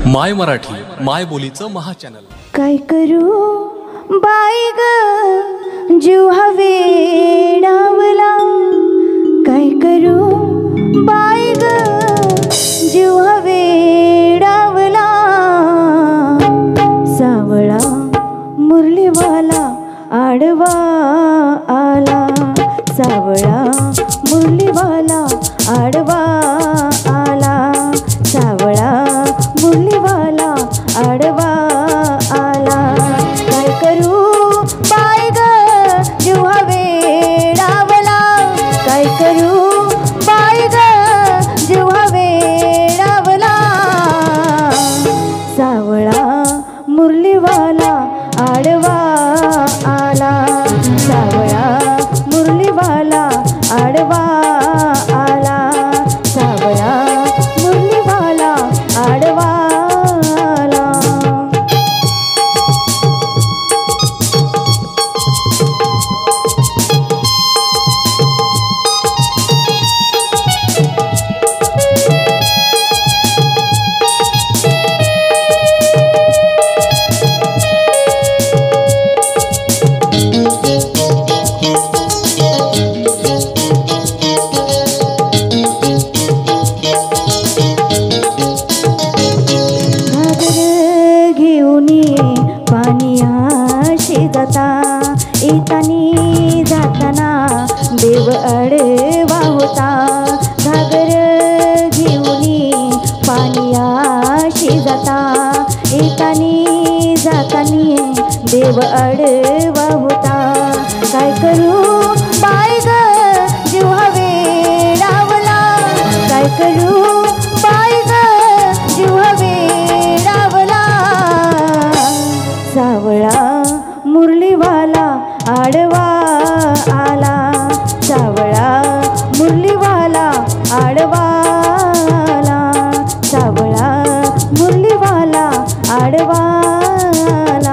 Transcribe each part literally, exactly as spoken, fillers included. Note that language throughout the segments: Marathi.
माय मराठी माय बोलीचं महाचॅनल. काय करू बाई ग जीव हवे डावला, काय करू बाई ग जीव हवे डावला. सावळा मुरलीवाला आडवा आला, सावळा मुरलीवाला आडवा आला, सावळा मुरलीवाला आडवा आला. काय करू बाई ग जीव हवे डावला, काय करू बाई ग जीव हवे डावला. सावळा मुरलीवाला आडवा आला, सावळा मुरलीवाला आडवा आला, सावळा मुरलीवाला आडवा आला. येतानी जाताना देव अडवा होता, घागर घेऊनी पाणीयाशी जाता. येतानी जातानी देव अडवा होता, काय करू बाई ग जीव हवे डावला, काय करू बाई ग जीव हवे डावला. सावळा मुरलीवाला आडवा आला, सावळा मुरलीवाला आडवा आला, सावळा मुरलीवाला आडवा आला.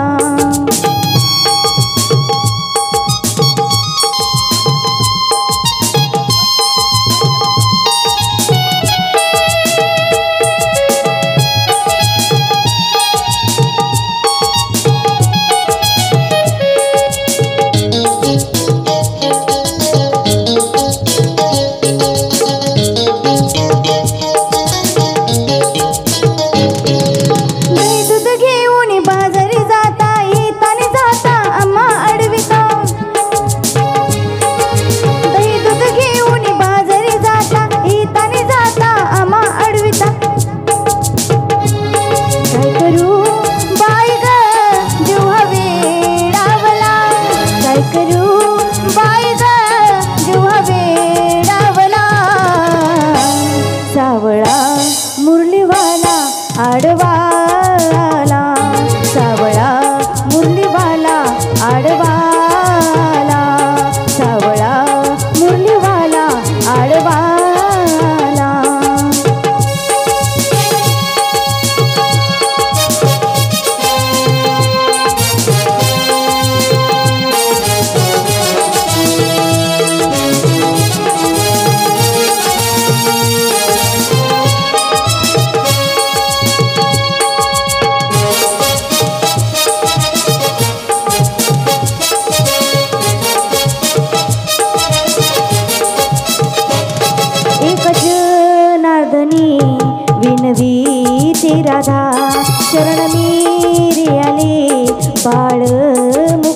सावळा मुरलीवाला आडवा आला, सावळा मुरलीवाला आडवा आला, सावळा मुरलीवाला आडवा आला. विनवी ते राधा शरण मेरी आले बाळ